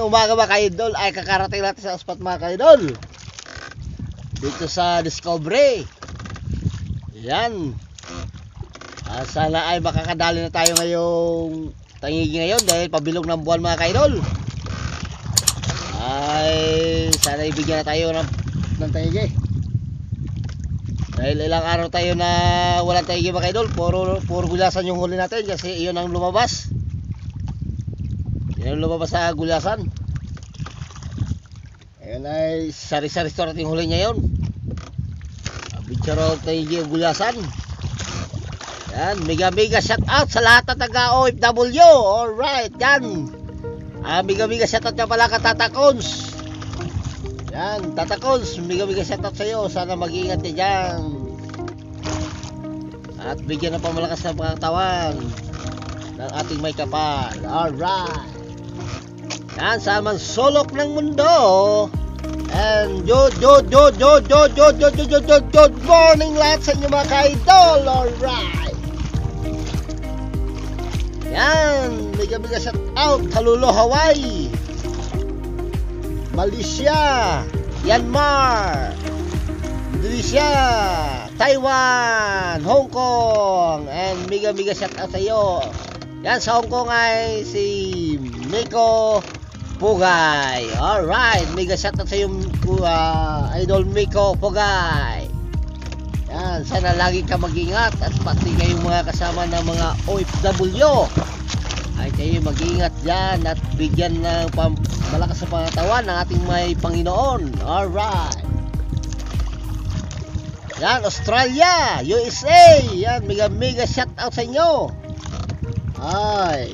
umaga mga ka-idol ay kakarating natin sa spot mga ka-idol. Dito sa Discovery. Yan. Sana ay makakadali na tayo ngayong tangigi ngayon dahil pabilog ng buwan mga ka-idol. Ay sana ibigyan na tayo ng tangigi. Dahil ilang araw tayo na walang tangigi mga ka-idol. Puro gulasan yung huli natin kasi iyon ang lumabas. Yan ang lumabas sa gulasan. Ayan ay sari-sari restaurant yung huli niya yun. Bicharo tangigi yung gulasan. Yan, mega shout out sa lahat ng taga-OFW. Alright, yan. Mega shout out na pala ka Tata Cons. Yan, Tata Cons, mega shout out sa iyo. Sana mag-iingat ka dyan. At bigyan ng pamalakas ng pangkatawan ng ating may kapal. Alright. Yan, sa mansulok ng mundo. And good morning lahat sa inyo mga ka-idol. Alright. Yan, mega shout out Kalulu, Hawaii, Malaysia, Myanmar, Indonesia, Taiwan, Hong Kong, and mega shout out sa iyo. Yan sa Hong Kong ay si Miko Pugay. Alright, mega shout out sa iyo Idol Miko Pugay. Yan, sana lagi ka mag-ingat at pati kayong mga kasama ng mga OFW ay kayo mag-ingat dyan at bigyan ng malakas sa pangatawan ng ating may Panginoon. Alright. Yan, Australia, USA. Yan, mega shout out sa inyo. Ay.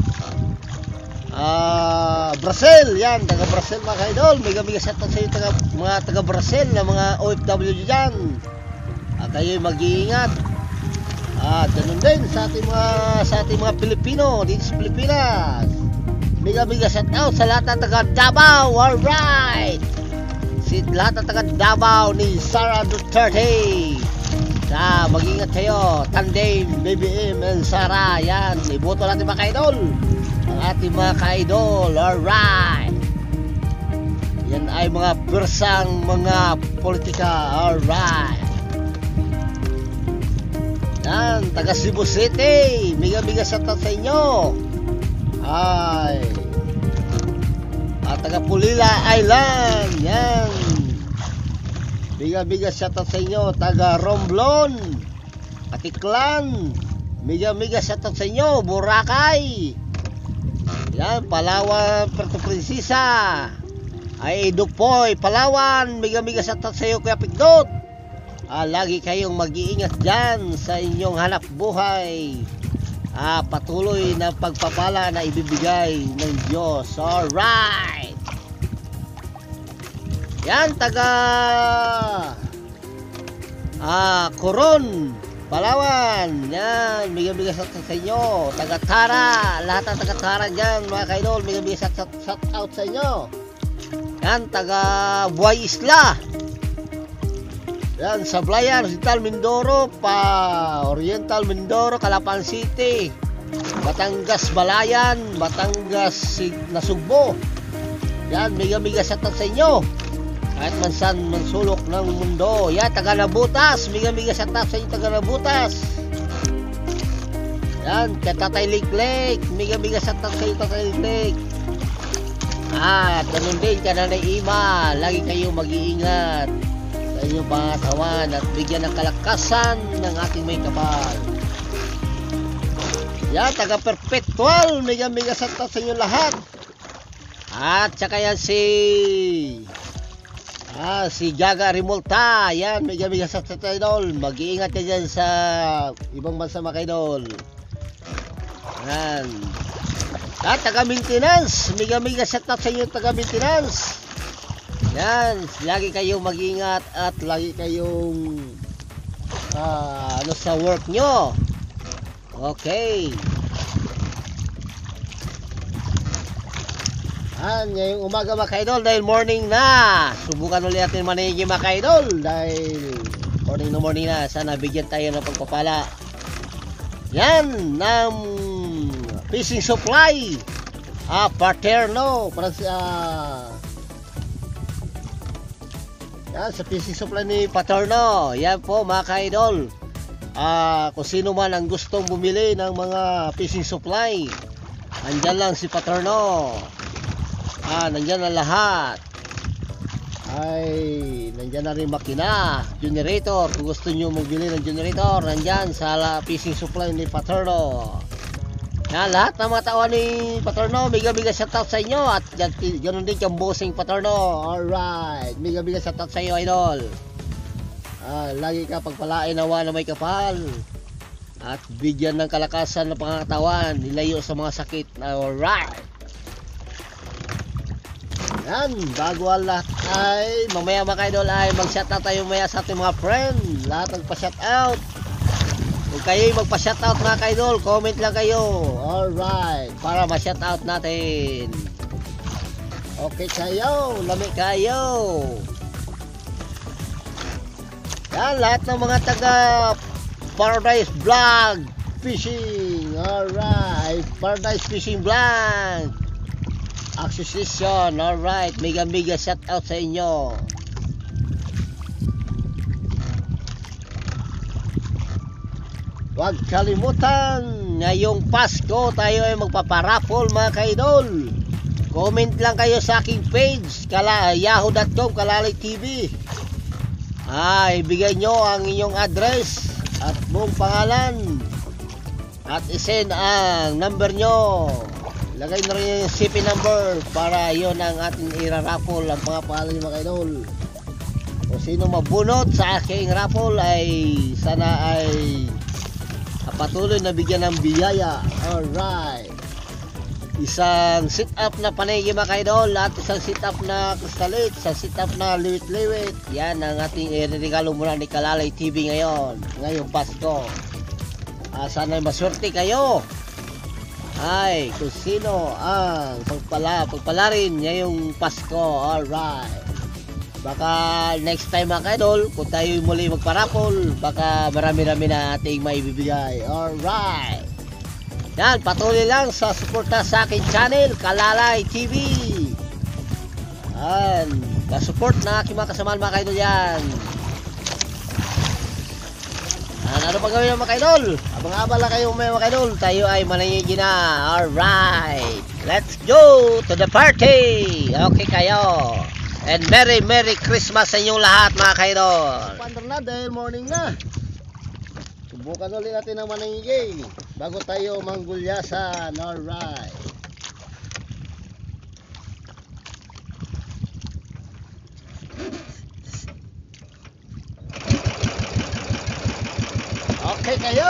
Brazil, yan, taga Brazil mga ka-idol. Mega shout out sa inyo mga taga Brazil na mga OFW dyan. Kayo mag-iingat. Ganun din sa ating mga Pilipino dito sa Pilipinas. Mega shout out sa lahat ng taga Davao. Alright. Si lahat ng taga Davao ni Sara Duterte. Mag-iingat kayo. Tandem, BBM, and Sara. Yan, iboto natin mga ka-idol. Ang ating mga ka-idol. Alright. Yan ay mga persang mga politika. Alright. Yan, taga Cebu City. Mega shout out sa inyo. Ay. Taga Pulila Island. Yan. Mega shout out sa inyo. Taga Romblon, Katiklan. Mega shout out sa inyo. Boracay. Yan, Palawan, Puerto Princesa. Ay, Dupoy, Palawan. Mega shout out sa iyo Kuya Pigdot. Lagi kayong mag-iingat dyan sa inyong hanap buhay. Patuloy na pagpapala na ibibigay ng Diyos. Alright. Yan, taga Coron, Palawan. Yan, mega shout out sa inyo. Taga Tara, lahat ng taga Tara dyan mga ka-idol, mega shout out sa inyo. Yan, taga Buhay Isla. Yan, Sablayan, Oriental Mindoro, Calapan City, Batangas Balayan, Batangas Nasugbo. Yan, mega shout out sa inyo. Kahit mansulok ng mundo. Yan, taga Nabutas, mega shout out sa inyo taga Nabutas. Yan, Tatay Liklek, mega shout out sa inyo Tatay Liklek. Ganun din ka Nanay Ima, lagi kayong mag-iingat sa inyong pangatawan at bigyan ng kalakasan ng ating may kapal. Yan, taga Perpetual, mega shout out sa inyo lahat. At saka yan si Gaga Rimolta. Yan, mega shout out sa idol. Mag-iingat ka dyan sa ibang bansa mga idol. Yan. At taga Maintenance, mega shout out sa inyo taga Maintenance. Yan, lagi kayong mag-ingat at lagi kayong sa work nyo. Okay. Ngayong umaga mga ka-idol dahil morning na. Subukan ulit natin manigi mga ka-idol dahil morning na. Sana bigyan tayo ng pagpapala. Yan, ng fishing supply. Paterno. Yan, sa fishing supply ni Paterno. Yan po mga ka-idol. Kung sino man ang gustong bumili ng mga fishing supply, andyan lang si Paterno. Nandyan na lahat. Nandyan na rin makina, generator. Kung gusto nyo magbili ng generator, nandyan sa fishing supply ni Paterno. Yan, lahat ng mga tao ni Paterno, mega shoutout sa inyo. At ganoon din kang bossing Paterno. Alright, mega shoutout sa iyo, idol. Lagi ka pagpalain nawa na may kapal. At bigyan ng kalakasan ng pangangatawan, nilayo sa mga sakit. Alright. Yan, bago ang lahat ay mamaya mga idol ay mag-shoutout tayo maya sa ating mga friend. Lahat nagpa-shoutout. Kung kayo'y magpa-shoutout mga ka-idol, comment lang kayo. Alright, para ma-shoutout natin. Okay kayo, lami kayo. Yan, lahat ng mga taga Paradise Vlog Fishing. Alright, Paradise Fishing Vlog Association. Alright, mega shoutout sa inyo. Huwag kalimutan, ngayong Pasko tayo ay magpaparapol mga ka-idol. Comment lang kayo sa aking page, yahoo.com Kalalay TV. Ibigay nyo ang inyong address at buong pangalan. At isend ang number nyo. Lagay na rin yung CP number para yon ang ating iraraffle ang mga pangalan mga ka-idol. Kung sino mabunot sa aking raffle ay sana ay patuloy na bigyan ng biyaya. Alright. Isang sit-up na panay mga ka-idol at isang sit-up na kristalit, isang sit-up na liwit-liwit. Yan ang ating iririgalo muna ni Kalalay TV ngayong Pasko. Sana'y maswerte kayo. Kung sino ang pagpalarin ngayong Pasko. Alright. Baka next time mga ka-idol, kung tayo muli magparapol, baka marami-rami na ating maibibigay. Alright. Yan, patuloy lang sa suporta sa aking channel, Kalalay TV. Yan, ka-support na aking mga kasamahan mga ka-idol yan. Ano pa gawin mga ka-idol? Abang-abala kayo mga ka-idol, tayo ay manangigi na. Alright. Let's go to the party. Okay kayo. And Merry Christmas sa inyong lahat mga ka-idol. Pandar na dahil morning na. Subukan ulit natin ang manangigay bago tayo manggulyasan. Alright. Okay kayo.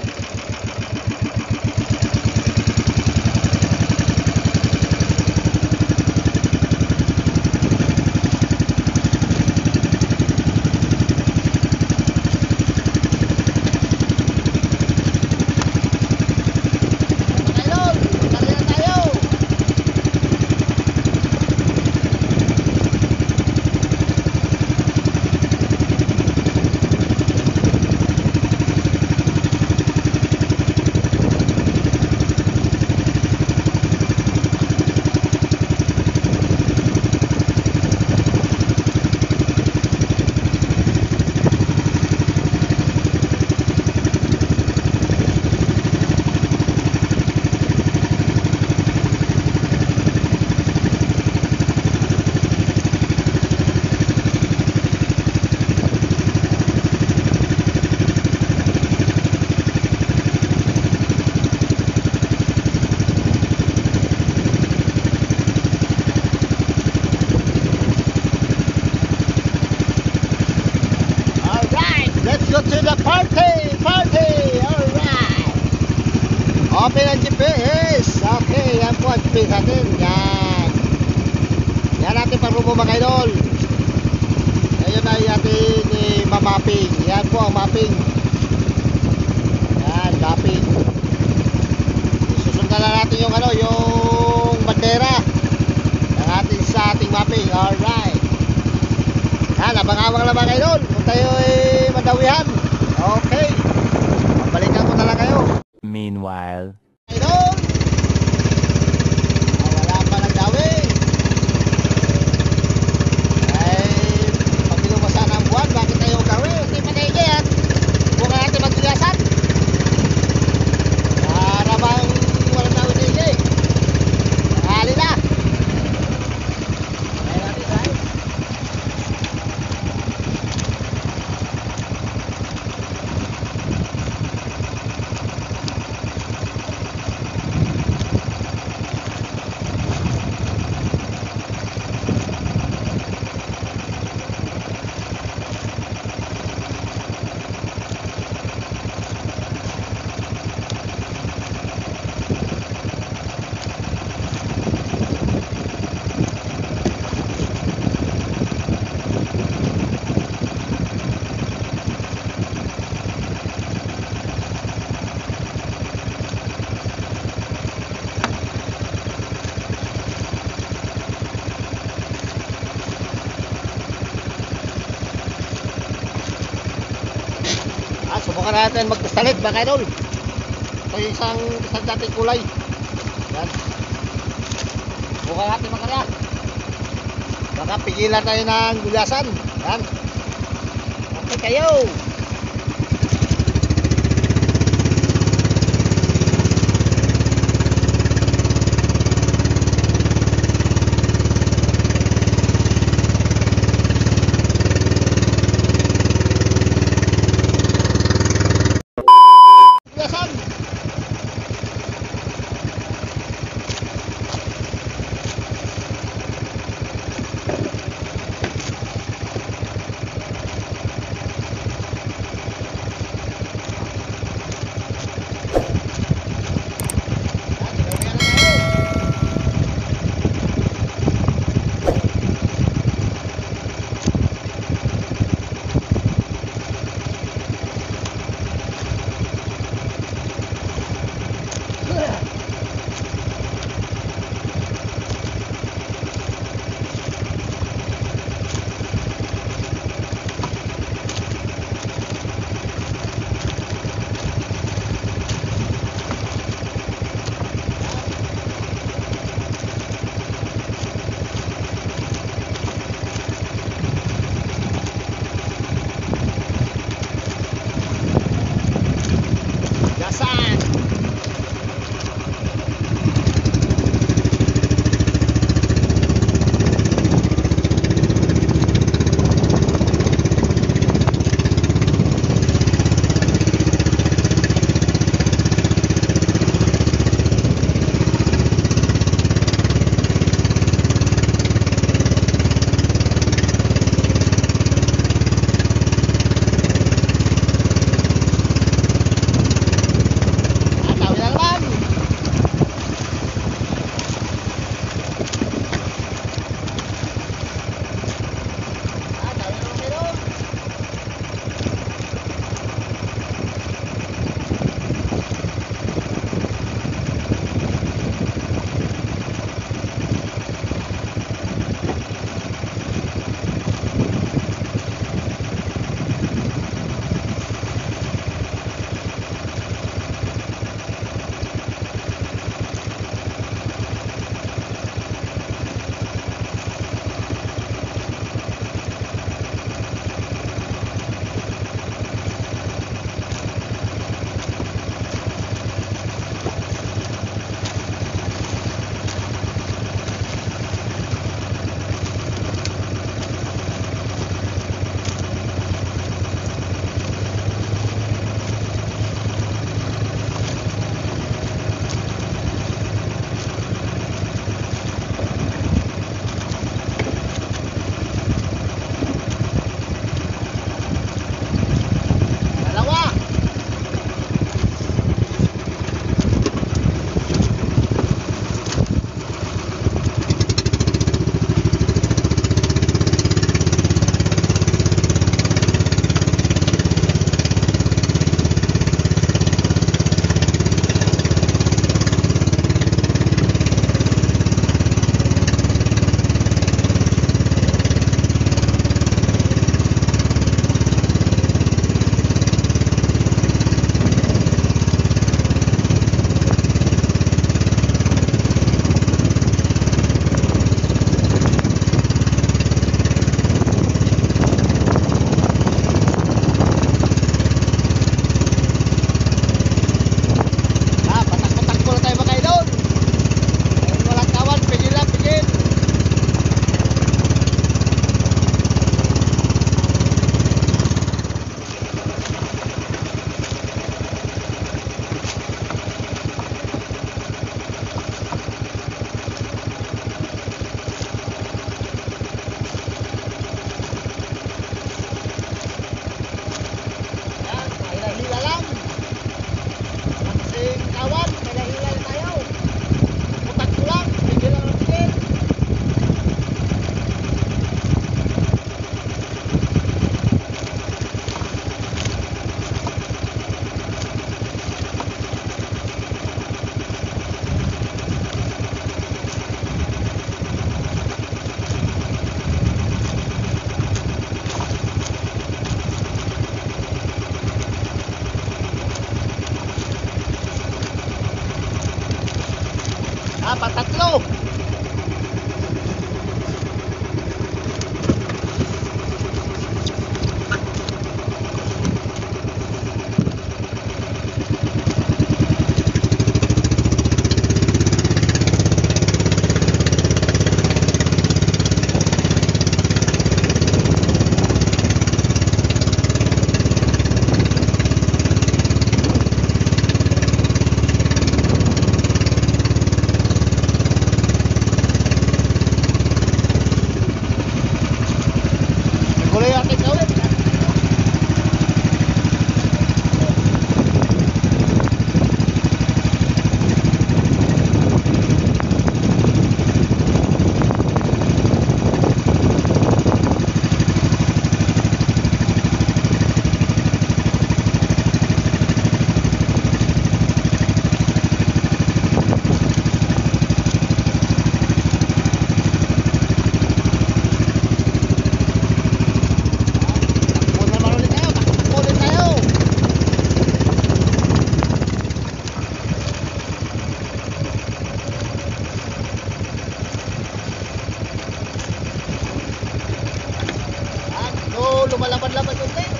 Go to the party! Alright! Open ang GPS! Okay, yan po ang GPS natin. Yan! Yan natin parumo mga idol. Ngayon ay atin mamapping. Yan po ang mapping. Yan, mapping. Susundan na natin yung yung bandera ng ating mapping. Alright! Yan, abang-abang lang mga idol. Kung tayo ay madawihan. Okay. Pabalikan ko talaga kayo. Meanwhile. Idol. Subukan natin magpistalit mga idol. Ito yung isang dating kulay. Yan. Subukan natin mga kaya. Baka pigilan tayo ng gulasan. Yan. Okay kayo. lumalaban-laban yung din.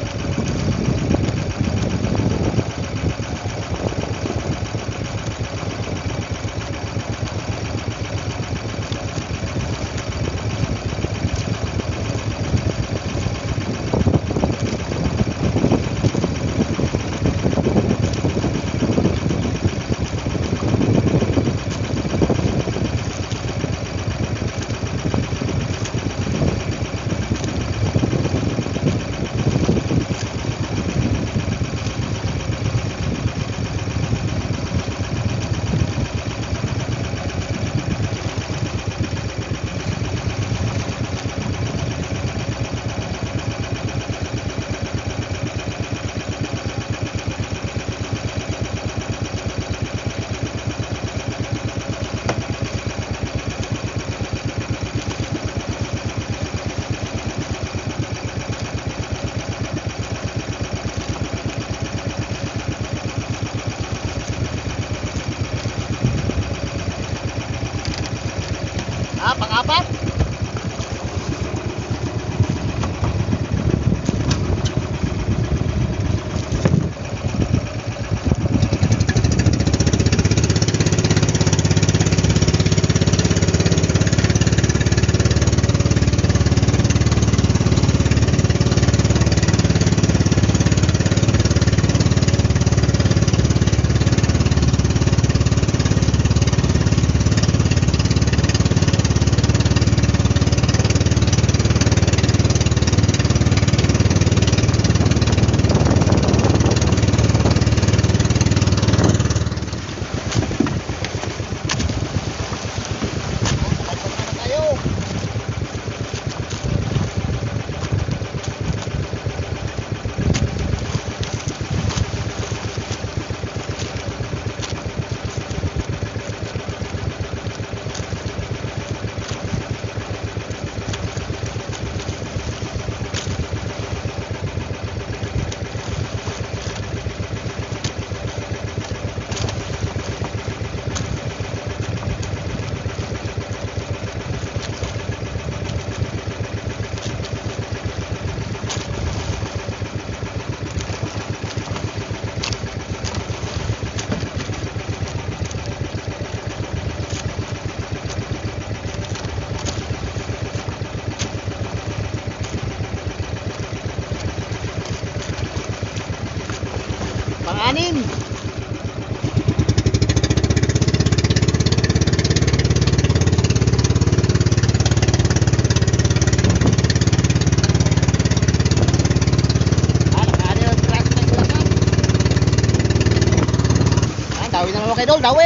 Pang-apat. Pang-anim. Nakaani ng truck na gulasan. Dawi na naman kay Dol, dawi.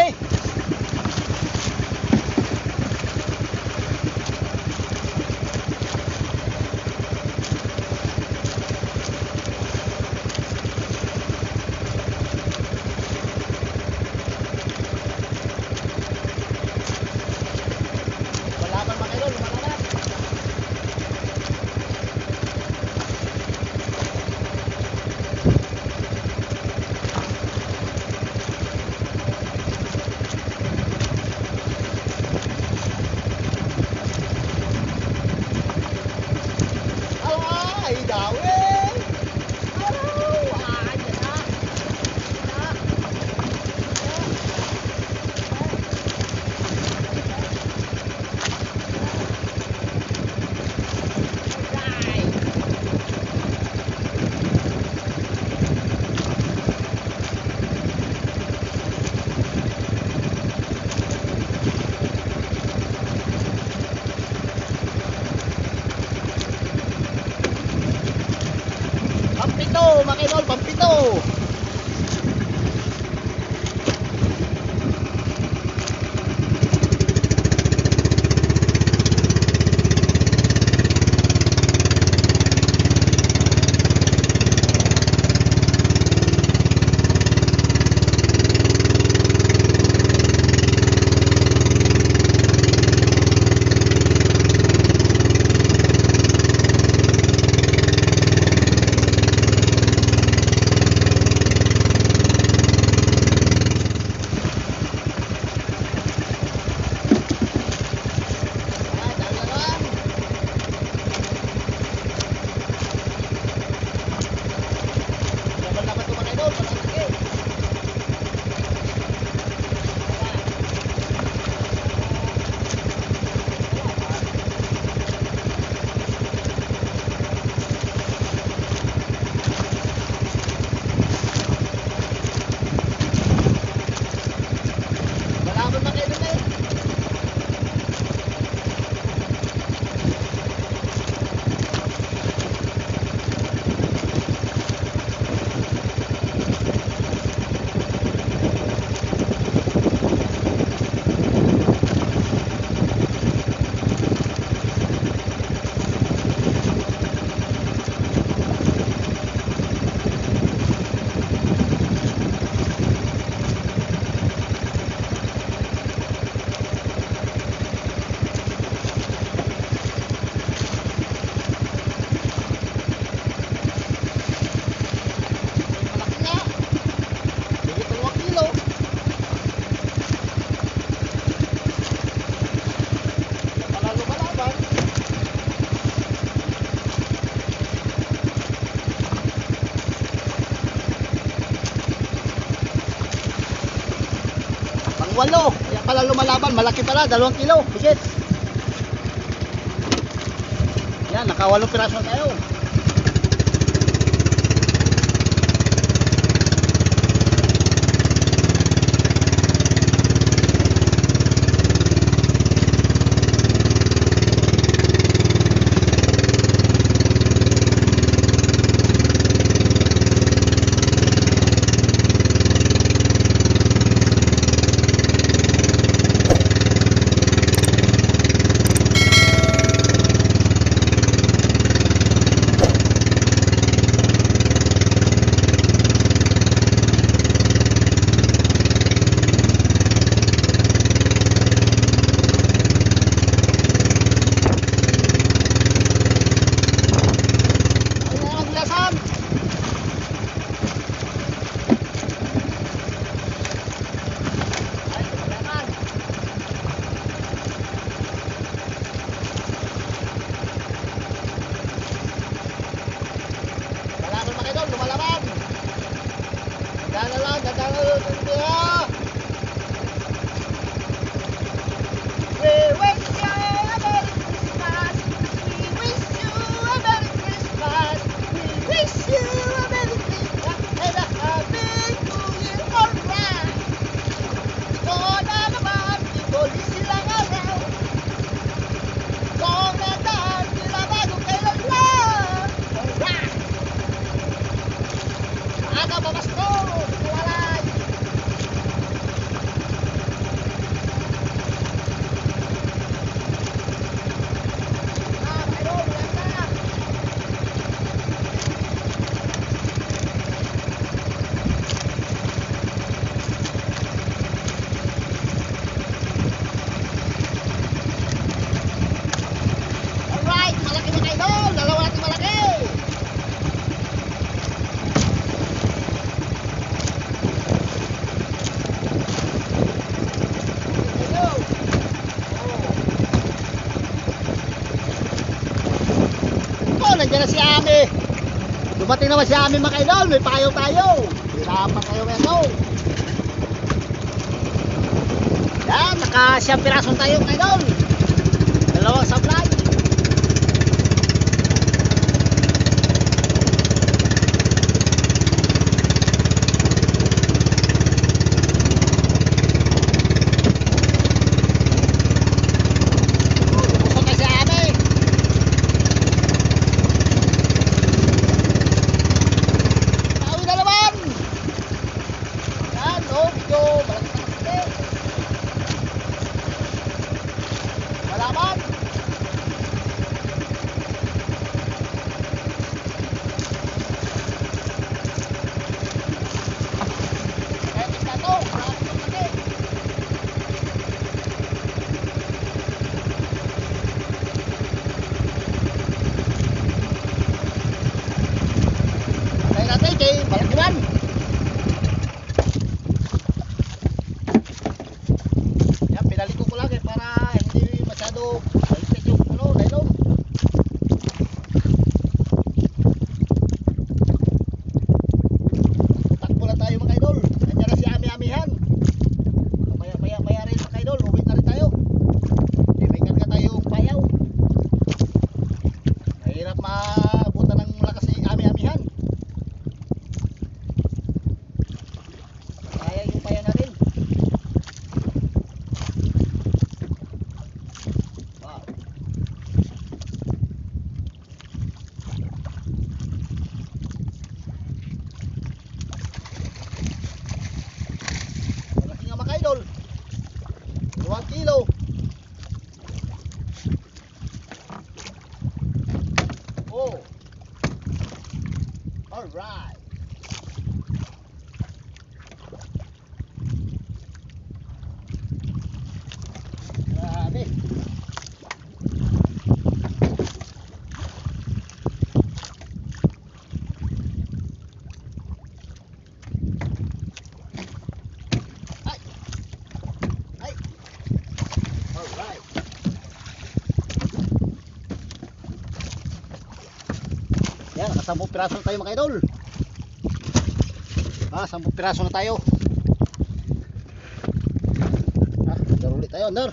Pampito, mga idol, pampito. 8. Kaya pala lumalaban. Malaki pala. 2 kilo. Higit. Yan. Naka 8 piraso na tayo. Nandiyan na si Ami. Dumating naman si Ami mga idol. May payo tayo. Hirapan tayo ito. Yan, naka 7 pirason tayo mga idol. 2 supply. idol. 1 kilo. Oh. All right. Grabe. Yan, naka 10 piraso na tayo mga idol. 10 piraso na tayo. tayo under.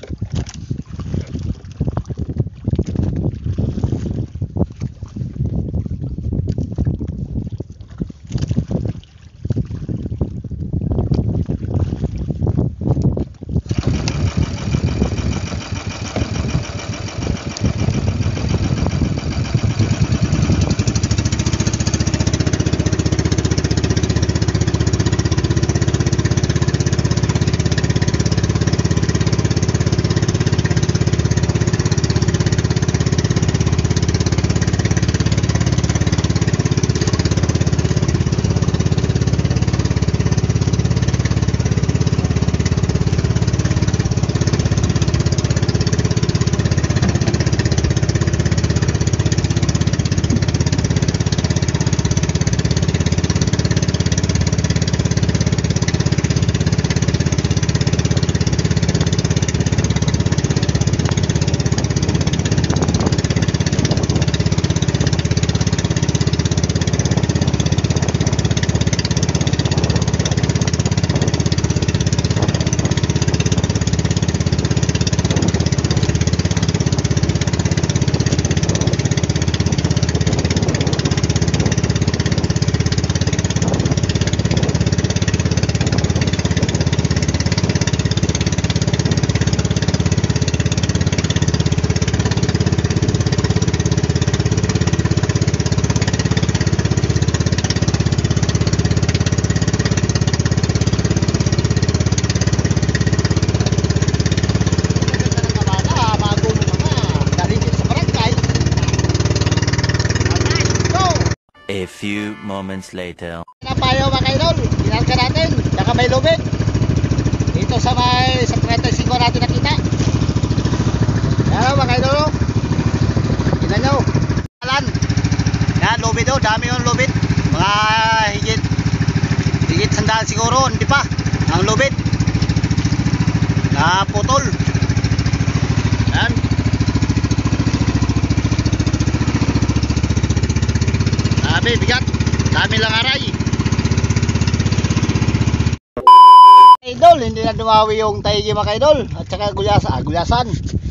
A few moments later. Napayo mga kaidol, kinalka natin, saka may lubid. Dito sa may sa 35 natin nakita. Yan mga kaidol, tingnan nyo. Yan, lubid o, dami yung lubid. Mga higit sandaan siguro, hindi pa. Ang lubid. Naputol. Yan. Dami, bigat. Dami lang aray. Idol, hindi na dumawi yung taigi mga idol. At saka gulyasan.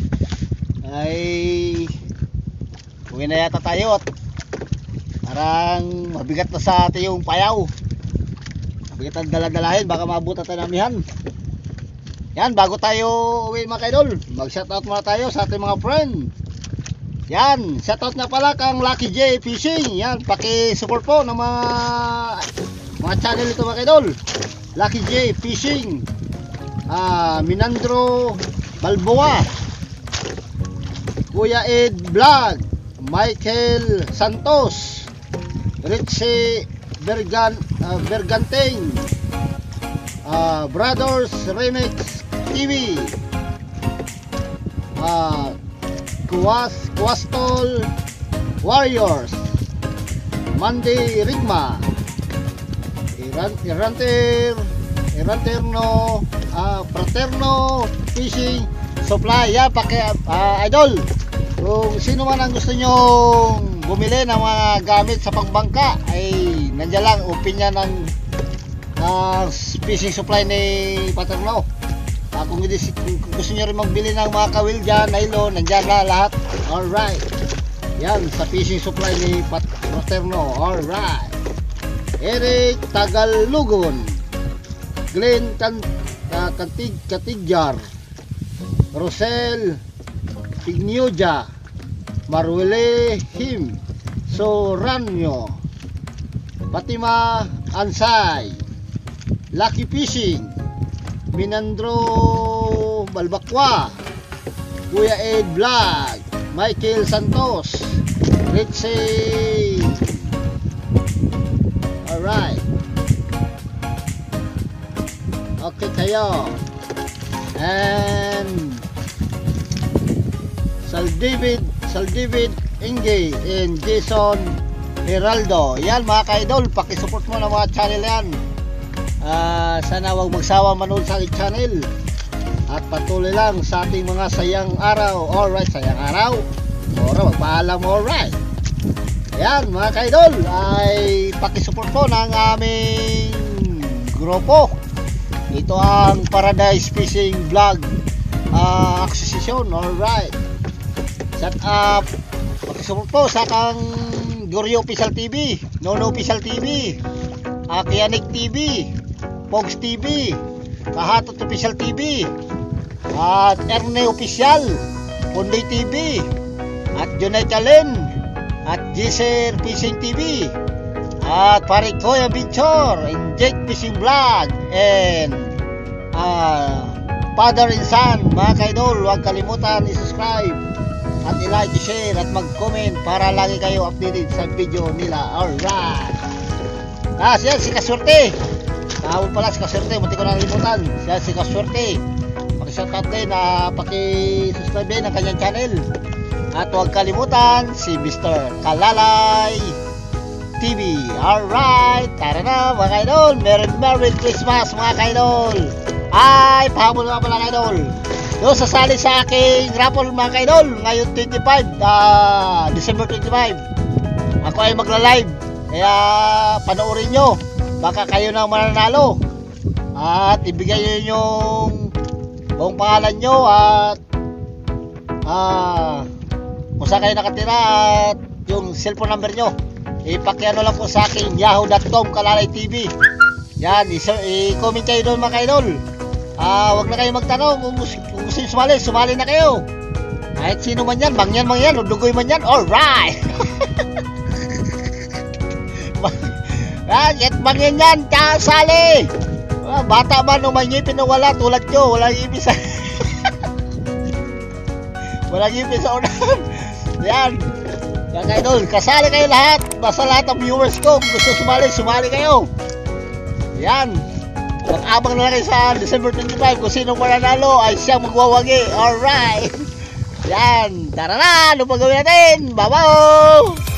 Ay, uwi na yata tayo at parang mabigat na sa atin yung payaw. Mabigat ang daladalahin, baka mabuta tayo namihan. Yan, bago tayo uwi mga idol, mag shoutout muna tayo sa ating mga friend. Yan, shoutout na pala kang Lucky J Fishing. Yan, paki-support po ng mga channel ito mga idol. Lucky J Fishing, Minandro Balboa, Kuya Ed Vlog, Michael Santos, Richie Berganteng, Brothers Remix TV, Kuwastol Warriors, Monday Rigma, Fraterno Fishing Supply. Yan, idol, kung sino man ang gusto nyong bumili ng mga gamit sa pagbangka, ay nandiyan lang, open niya ng fishing supply ni Paterno. Kung gusto nyo rin magbili ng mga kawil dyan, nylon, nandyan na lahat. Alright, yan sa fishing supply ni Paterno. Alright, Eric Tagalugon, Glenn Katigjar, Rosel Pigniuja, Marwele Him Soranyo, Fatima Ansay, Lucky Fishing, Minandro Balbakwa, Kuya Ed Vlog, Michael Santos, Richie. Alright, okay kayo. And Saldivid Inge and Jason Heraldo. Yan mga ka-idol, pakisupport mo ng mga channel yan. Sana wag magsawa manood sa ating channel at patuloy lang sa ating mga sayang araw. Alright, sayang araw. Ora, magpaalam. Alright. Ayan mga ka-idol, ay pakisupport po ng aming grupo. Ito ang Paradise Fishing Vlog aksesisyon. Alright. Shut up. Pakisupport po sa kang Goryo Official TV, Nono Official TV, Kianik TV, Pogs TV, Kahatot Official TV, at Erne Official, Pundoy TV, at Junay Kalen, at Gisser Fishing TV, at Parik Toy Adventure, and Jake Fishing Vlog, and Father and Son. Mga kaidol, huwag kalimutan i-subscribe at i-like, i-share at mag-comment para lagi kayo updated sa video nila. Alright. Siya si Kaswerte. Kahapon pala si Kaswerte, munti ko nakalimutan. Siya si Kaswerte. Paki-shoutout din, paki-subscribe din ang kanyang channel. At huwag kalimutan si Mr. Kalalay TV. Alright. Tara na mga kaidol. Merry Christmas mga kaidol. Ay, pahabol nga pala kaidol. Doon sasali sa aking raffle mga kaidol ngayon 25, December 25. Ako ay magla-live, kaya panoorin nyo, baka kayo na mananalo. At ibigay nyo yung buong pangalan nyo at kung saan kayo nakatira at yung cellphone number nyo. Ipakiano lang po sa aking yahoo.com Kalalay TV. Yan, i-comment kayo doon mga kaidol. Wag na kayo magtanong kung gusto sumali na kayo. Kahit sino man yan, mangyan, ludugoy man yan, alright. Kahit mangyan yan, sali. Bata man o mangipin na wala, tulad nyo, walang ipin sa walang ipin sa unan. Yan. Yan kayo doon, kasali kayo lahat. Basta lahat ng viewers ko, kung gusto sumali kayo. Yan. Mag-abang na lang kayo sa December 25. Kung sinong mananalo ay siyang magwawagi. Alright. Yan. Tara na. Ano pa gawin natin? Babaw!